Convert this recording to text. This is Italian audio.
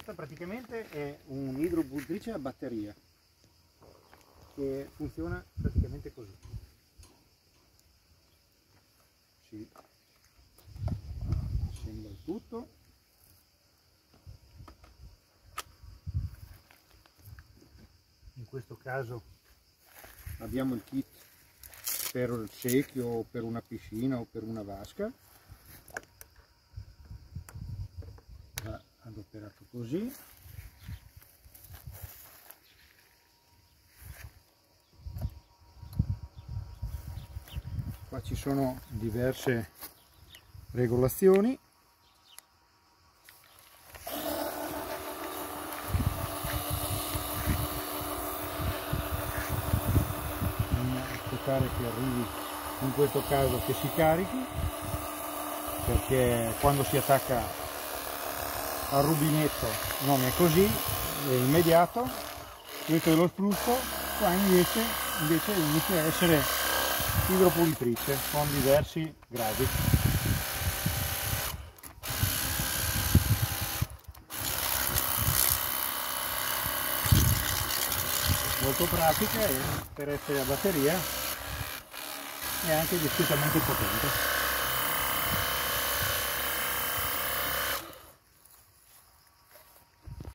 Questa praticamente è un'idropultrice a batteria che funziona praticamente così. Si assembla il tutto. In questo caso abbiamo il kit per il secchio o per una piscina o per una vasca. Va adoperato così. Qua ci sono diverse regolazioni. Aspettare che arrivi, in questo caso che si carichi, perché quando si attacca al rubinetto non è così, è immediato. Questo è lo spruzzo, qua invece inizia a essere idropulitrice con diversi gradi. Molto pratica e per essere a batteria è anche discretamente potente.